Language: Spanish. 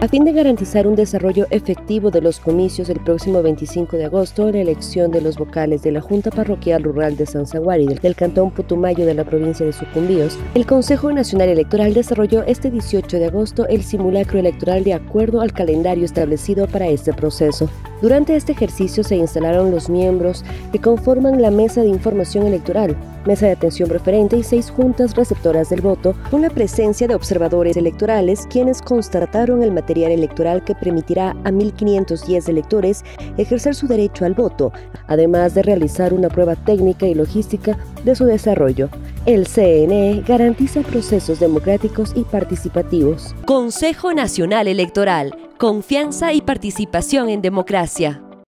A fin de garantizar un desarrollo efectivo de los comicios el próximo 25 de agosto, la elección de los vocales de la Junta Parroquial Rural de San Zaguari del Cantón Putumayo de la provincia de Sucumbíos, el Consejo Nacional Electoral desarrolló este 18 de agosto el simulacro electoral de acuerdo al calendario establecido para este proceso. Durante este ejercicio se instalaron los miembros que conforman la Mesa de Información Electoral, Mesa de Atención Preferente y 6 juntas receptoras del voto, con la presencia de observadores electorales, quienes constataron el material electoral que permitirá a 1.510 electores ejercer su derecho al voto, además de realizar una prueba técnica y logística de su desarrollo. El CNE garantiza procesos democráticos y participativos. Consejo Nacional Electoral. Confianza y participación en democracia.